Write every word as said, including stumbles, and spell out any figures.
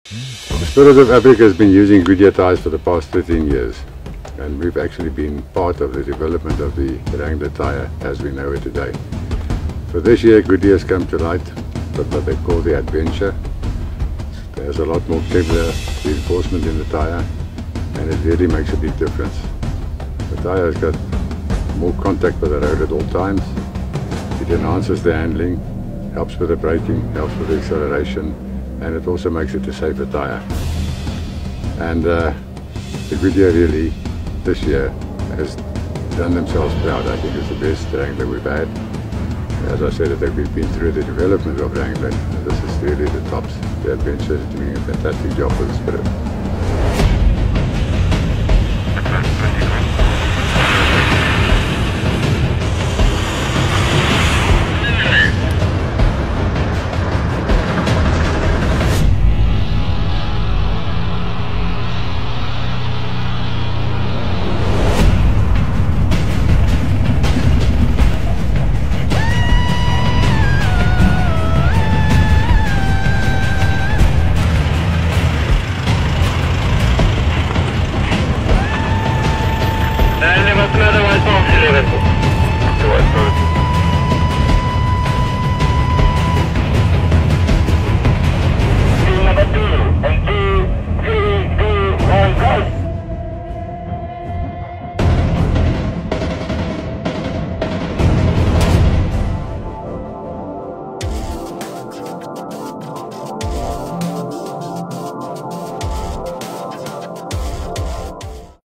Spirit of Africa has been using Goodyear tyres for the past thirteen years, and we've actually been part of the development of the Wrangler tyre as we know it today. For this year, Goodyear has come to light with what they call the Adventure. There's a lot more Kevlar reinforcement in the tyre, and it really makes a big difference. The tyre has got more contact with the road at all times. It enhances the handling, helps with the braking, helps with the acceleration, and it also makes it a safer tyre. And uh, the Goodyear really this year has done themselves proud. I think it's the best Wrangler we've had. As I said, that we've been through the development of Wrangler, and this is really the tops. The Adventure is doing a fantastic job with the Spirit.